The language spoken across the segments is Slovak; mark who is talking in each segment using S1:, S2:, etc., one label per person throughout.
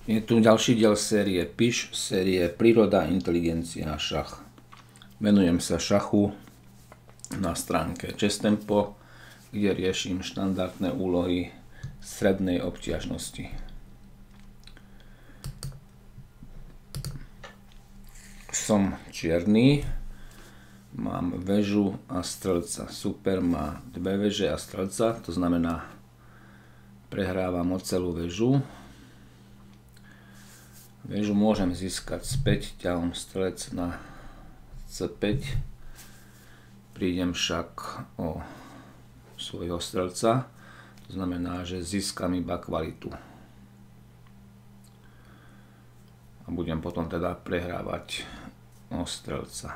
S1: Je tu ďalší diel série PIŠ, série Príroda, inteligencia a šach. Venujem sa šachu na stránke Chesstempo, kde riešim štandardné úlohy strednej obťažnosti. Som čierny, mám väžu a strelca. Super má dve väže a strelca, to znamená, prehrávam o celú väžu. Väžu môžem získať späť ťahom strelec na C5. Prídem však o svojho strelca, to znamená, že získam iba kvalitu. A budem potom teda prehrávať o strelca.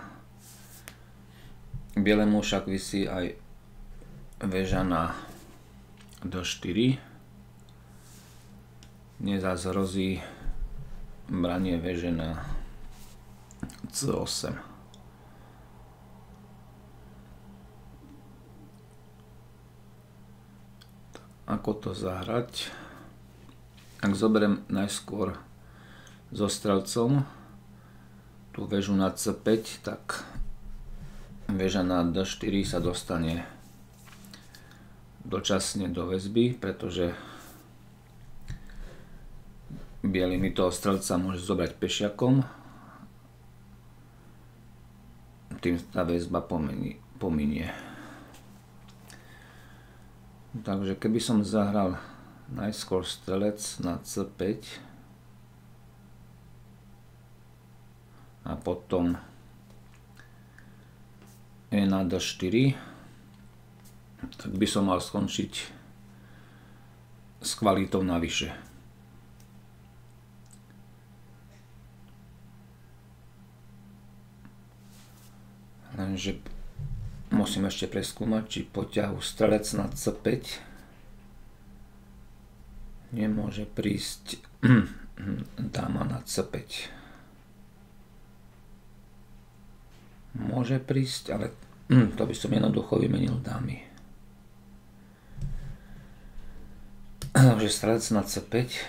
S1: Bielemu však visí aj väža na D4. Mne zase hrozí branie väže na C8. Ako to zahrať? Ak zoberiem najskôr so strelcom tú väžu na C5, tak väža na D4 sa dostane dočasne do väzby, pretože biely mi toho strelca môže zobrať pešiakom, tým tá väzba pominie. Takže keby som zahral najskôr strelec na C5 a potom E na D4, tak by som mal skončiť s kvalitou navyše. Lenže musím ešte preskúmať, či po ťahu strelec na C5 nemôže prísť dáma na C5. Môže prísť, ale to by som jednoducho vymenil dámy. Takže strelec na C5.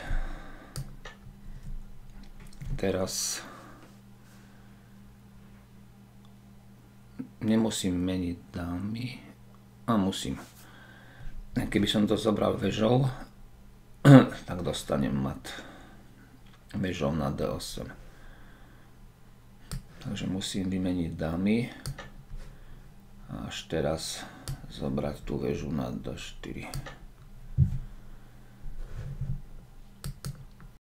S1: Teraz nemusím meniť dámy. A musím. Keby som to zobral väžou, tak dostanem mat väžou na D8. Takže musím vymeniť dámy a až teraz zobrať tú väžu na D4.